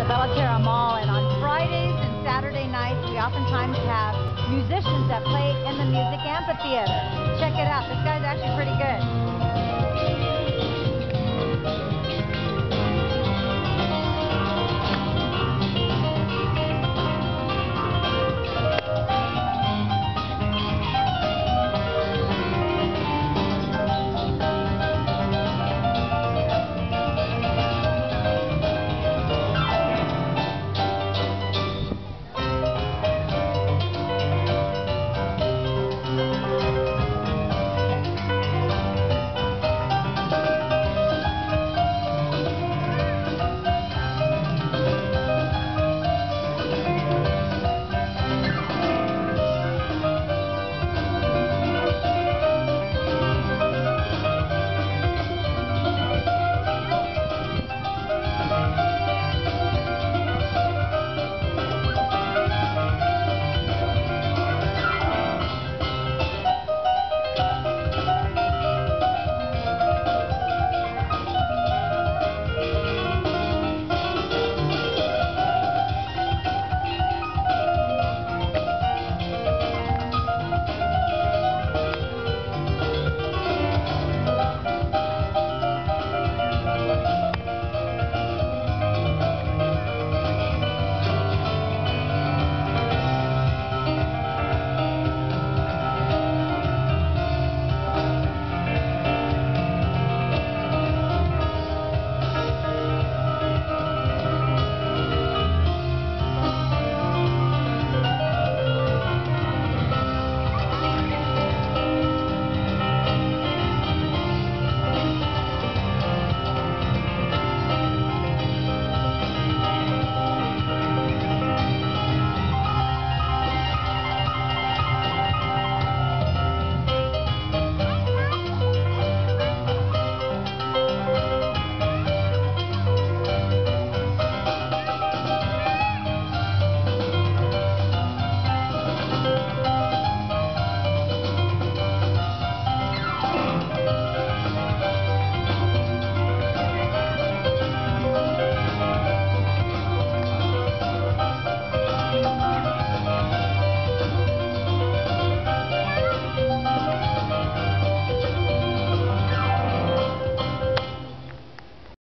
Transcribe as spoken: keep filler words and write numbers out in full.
the Bella Terra Mall, and on Fridays and Saturday nights we oftentimes have musicians that play in the music amphitheater. Check it out, this guy's actually pretty good.